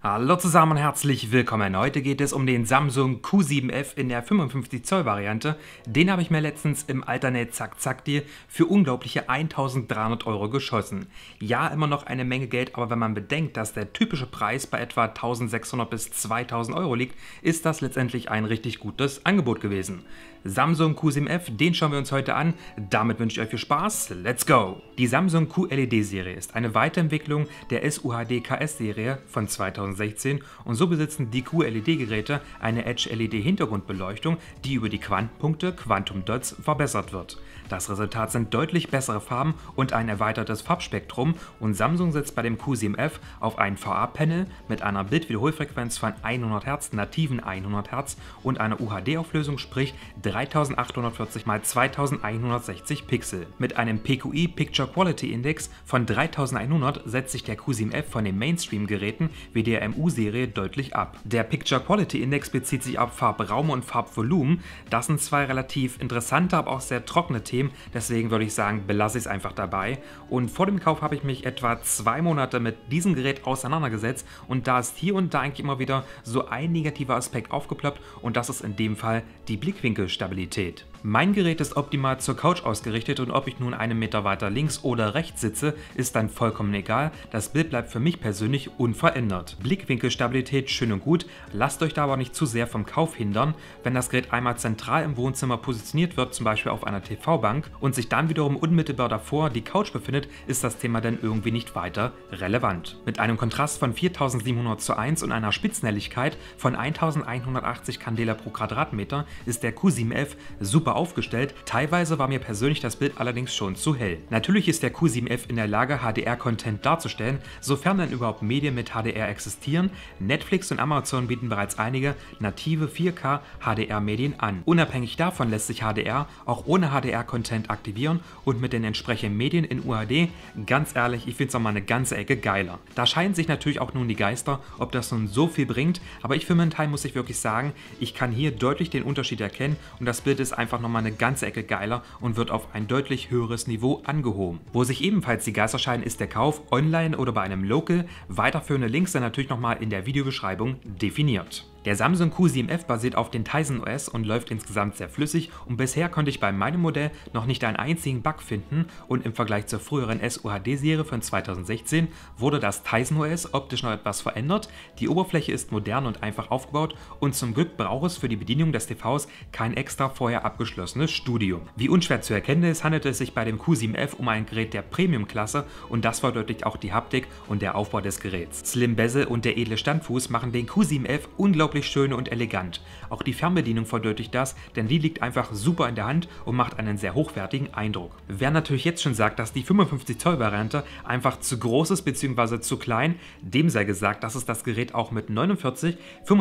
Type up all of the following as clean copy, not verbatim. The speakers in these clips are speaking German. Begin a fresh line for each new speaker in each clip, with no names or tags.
Hallo zusammen und herzlich willkommen. Heute geht es um den Samsung Q7F in der 55 Zoll Variante. Den habe ich mir letztens im Alternate Zack Zack Deal für unglaubliche 1.300 € geschossen. Ja, immer noch eine Menge Geld, aber wenn man bedenkt, dass der typische Preis bei etwa 1.600 bis 2.000 € liegt, ist das letztendlich ein richtig gutes Angebot gewesen. Samsung Q7F, den schauen wir uns heute an. Damit wünsche ich euch viel Spaß. Let's go! Die Samsung QLED-Serie ist eine Weiterentwicklung der SUHD-KS-Serie von 2016 und so besitzen die QLED-Geräte eine Edge-LED-Hintergrundbeleuchtung, die über die Quantenpunkte Quantum Dots verbessert wird. Das Resultat sind deutlich bessere Farben und ein erweitertes Farbspektrum und Samsung setzt bei dem Q7F auf ein VA-Panel mit einer Bildwiederholfrequenz von 100 Hz, nativen 100 Hz und einer UHD-Auflösung, sprich 3840 x 2160 Pixel. Mit einem PQI Picture Quality Index von 3100 setzt sich der Q7F von den Mainstream-Geräten wie der MU-Serie deutlich ab. Der Picture Quality Index bezieht sich auf Farbraum und Farbvolumen. Das sind zwei relativ interessante, aber auch sehr trockene Themen, deswegen würde ich sagen, belasse ich es einfach dabei. Und vor dem Kauf habe ich mich etwa 2 Monate mit diesem Gerät auseinandergesetzt und da ist hier und da eigentlich immer wieder so ein negativer Aspekt aufgeploppt und das ist in dem Fall die Blickwinkelstabilität. Mein Gerät ist optimal zur Couch ausgerichtet und ob ich nun einen Meter weiter links oder rechts sitze, ist dann vollkommen egal. Das Bild bleibt für mich persönlich unverändert. Blickwinkelstabilität schön und gut, lasst euch da aber nicht zu sehr vom Kauf hindern. Wenn das Gerät einmal zentral im Wohnzimmer positioniert wird, zum Beispiel auf einer TV-Bank und sich dann wiederum unmittelbar davor die Couch befindet, ist das Thema dann irgendwie nicht weiter relevant. Mit einem Kontrast von 4700:1 und einer Spitzenhelligkeit von 1180 Candela pro Quadratmeter ist der Q7F super aufgestellt. Teilweise war mir persönlich das Bild allerdings schon zu hell. Natürlich ist der Q7F in der Lage, HDR-Content darzustellen, sofern denn überhaupt Medien mit HDR existieren. Netflix und Amazon bieten bereits einige native 4K HDR-Medien an. Unabhängig davon lässt sich HDR auch ohne HDR-Content aktivieren und mit den entsprechenden Medien in UHD, ganz ehrlich, ich finde es nochmal eine ganze Ecke geiler. Da scheiden sich natürlich auch nun die Geister, ob das nun so viel bringt, aber ich für meinen Teil muss ich wirklich sagen, ich kann hier deutlich den Unterschied erkennen und das Bild ist einfach nochmal eine ganze Ecke geiler und wird auf ein deutlich höheres Niveau angehoben. Wo sich ebenfalls die Geister scheiden, ist der Kauf online oder bei einem Local. Weiterführende Links sind natürlich nochmal in der Videobeschreibung definiert. Der Samsung Q7F basiert auf den Tizen OS und läuft insgesamt sehr flüssig und bisher konnte ich bei meinem Modell noch nicht einen einzigen Bug finden und im Vergleich zur früheren SUHD-Serie von 2016 wurde das Tizen OS optisch noch etwas verändert. Die Oberfläche ist modern und einfach aufgebaut und zum Glück braucht es für die Bedienung des TVs kein extra vorher abgeschlossenes Studio. Wie unschwer zu erkennen ist, handelt es sich bei dem Q7F um ein Gerät der Premium-Klasse und das verdeutlicht auch die Haptik und der Aufbau des Geräts. Slim Bezel und der edle Standfuß machen den Q7F unglaublich schön und elegant. Auch die Fernbedienung verdeutlicht das, denn die liegt einfach super in der Hand und macht einen sehr hochwertigen Eindruck. Wer natürlich jetzt schon sagt, dass die 55 Zoll Variante einfach zu groß ist bzw. zu klein, dem sei gesagt, dass es das Gerät auch mit 49,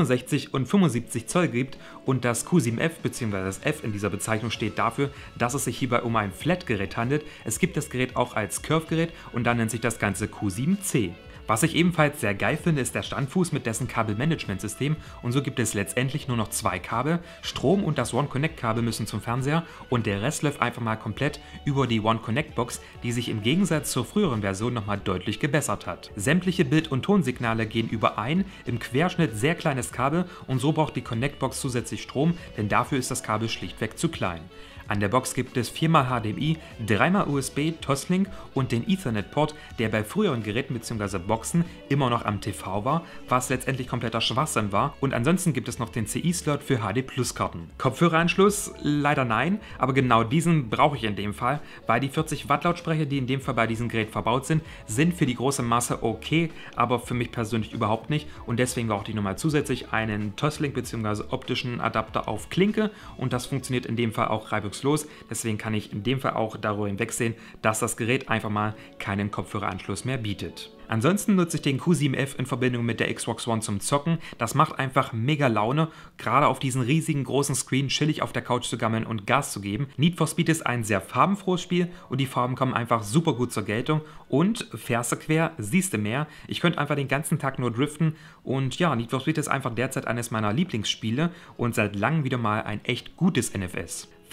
65 und 75 Zoll gibt und das Q7F bzw. das F in dieser Bezeichnung steht dafür, dass es sich hierbei um ein Flat-Gerät handelt. Es gibt das Gerät auch als Curve-Gerät und dann nennt sich das Ganze Q7C. Was ich ebenfalls sehr geil finde, ist der Standfuß mit dessen Kabelmanagementsystem und so gibt es letztendlich nur noch 2 Kabel. Strom und das One-Connect-Kabel müssen zum Fernseher und der Rest läuft einfach mal komplett über die One-Connect-Box, die sich im Gegensatz zur früheren Version nochmal deutlich gebessert hat. Sämtliche Bild- und Tonsignale gehen über ein, im Querschnitt sehr kleines Kabel und so braucht die Connect-Box zusätzlich Strom, denn dafür ist das Kabel schlichtweg zu klein. An der Box gibt es 4x HDMI, 3x USB, Toslink und den Ethernet-Port, der bei früheren Geräten bzw. Boxen immer noch am TV war, was letztendlich kompletter Schwachsinn war und ansonsten gibt es noch den CI-Slot für HD-Plus-Karten. Kopfhöreranschluss? Leider nein, aber genau diesen brauche ich in dem Fall, weil die 40 Watt Lautsprecher, die in dem Fall bei diesem Gerät verbaut sind für die große Masse okay, aber für mich persönlich überhaupt nicht und deswegen brauchte ich nochmal zusätzlich einen Toslink bzw. optischen Adapter auf Klinke und das funktioniert in dem Fall auch reibungslos. Deswegen kann ich in dem Fall auch darüber hinwegsehen, dass das Gerät einfach mal keinen Kopfhöreranschluss mehr bietet. Ansonsten nutze ich den Q7F in Verbindung mit der Xbox One zum Zocken. Das macht einfach mega Laune, gerade auf diesen riesigen großen Screen chillig auf der Couch zu gammeln und Gas zu geben. Need for Speed ist ein sehr farbenfrohes Spiel und die Farben kommen einfach super gut zur Geltung und fährst du quer, siehst du mehr. Ich könnte einfach den ganzen Tag nur driften und ja, Need for Speed ist einfach derzeit eines meiner Lieblingsspiele und seit langem wieder mal ein echt gutes NFS.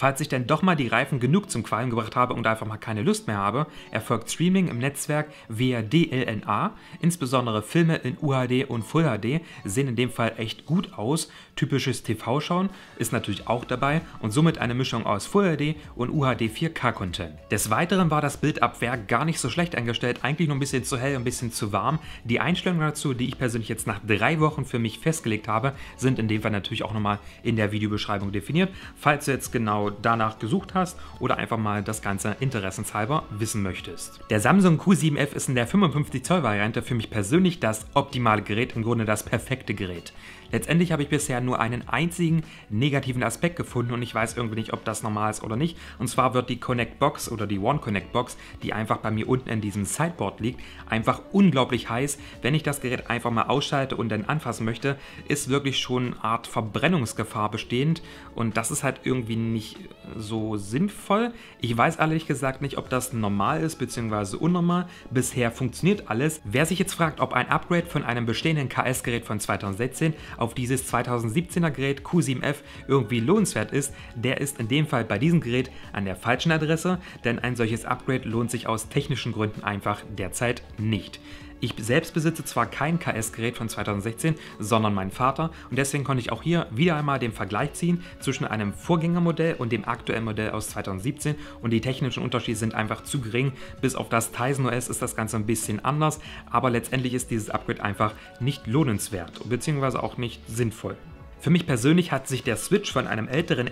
Falls ich denn doch mal die Reifen genug zum Qualmen gebracht habe und einfach mal keine Lust mehr habe, erfolgt Streaming im Netzwerk via DLNA. Insbesondere Filme in UHD und Full HD sehen in dem Fall echt gut aus. Typisches TV-Schauen ist natürlich auch dabei und somit eine Mischung aus Full HD und UHD 4K-Content. Des Weiteren war das Bildabwehr gar nicht so schlecht eingestellt, eigentlich nur ein bisschen zu hell, ein bisschen zu warm. Die Einstellungen dazu, die ich persönlich jetzt nach 3 Wochen für mich festgelegt habe, sind in dem Fall natürlich auch nochmal in der Videobeschreibung definiert, falls du jetzt genau danach gesucht hast oder einfach mal das Ganze interessenshalber wissen möchtest. Der Samsung Q7F ist in der 55 Zoll Variante für mich persönlich das optimale Gerät, im Grunde das perfekte Gerät. Letztendlich habe ich bisher nur einen einzigen negativen Aspekt gefunden und ich weiß irgendwie nicht, ob das normal ist oder nicht. Und zwar wird die Connect Box oder die One Connect Box, die einfach bei mir unten in diesem Sideboard liegt, einfach unglaublich heiß. Wenn ich das Gerät einfach mal ausschalte und dann anfassen möchte, ist wirklich schon eine Art Verbrennungsgefahr bestehend und das ist halt irgendwie nicht so sinnvoll. Ich weiß ehrlich gesagt nicht, ob das normal ist bzw. unnormal. Bisher funktioniert alles. Wer sich jetzt fragt, ob ein Upgrade von einem bestehenden KS-Gerät von 2016 auf dieses 2017er Gerät Q7F irgendwie lohnenswert ist, der ist in dem Fall bei diesem Gerät an der falschen Adresse, denn ein solches Upgrade lohnt sich aus technischen Gründen einfach derzeit nicht. Ich selbst besitze zwar kein KS-Gerät von 2016, sondern mein Vater und deswegen konnte ich auch hier wieder einmal den Vergleich ziehen zwischen einem Vorgängermodell und dem aktuellen Modell aus 2017 und die technischen Unterschiede sind einfach zu gering. Bis auf das Tizen OS ist das Ganze ein bisschen anders, aber letztendlich ist dieses Upgrade einfach nicht lohnenswert bzw. auch nicht sinnvoll. Für mich persönlich hat sich der Switch von einem älteren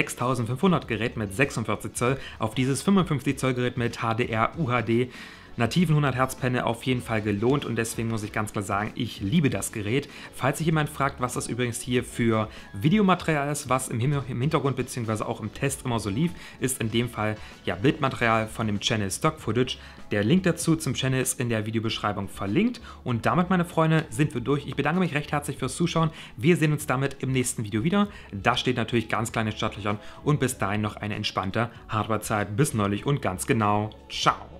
F6500 Gerät mit 46 Zoll auf dieses 55 Zoll Gerät mit HDR UHD nativen 100 Hertz Panel auf jeden Fall gelohnt und deswegen muss ich ganz klar sagen, ich liebe das Gerät. Falls sich jemand fragt, was das übrigens hier für Videomaterial ist, was im Hintergrund bzw. auch im Test immer so lief, ist in dem Fall ja Bildmaterial von dem Channel Stock Footage. Der Link dazu zum Channel ist in der Videobeschreibung verlinkt und damit, meine Freunde, sind wir durch. Ich bedanke mich recht herzlich fürs Zuschauen. Wir sehen uns damit im nächsten Video wieder. Das steht natürlich ganz kleine Startlöchern und bis dahin noch eine entspannte Hardwarezeit. Bis neulich und ganz genau. Ciao.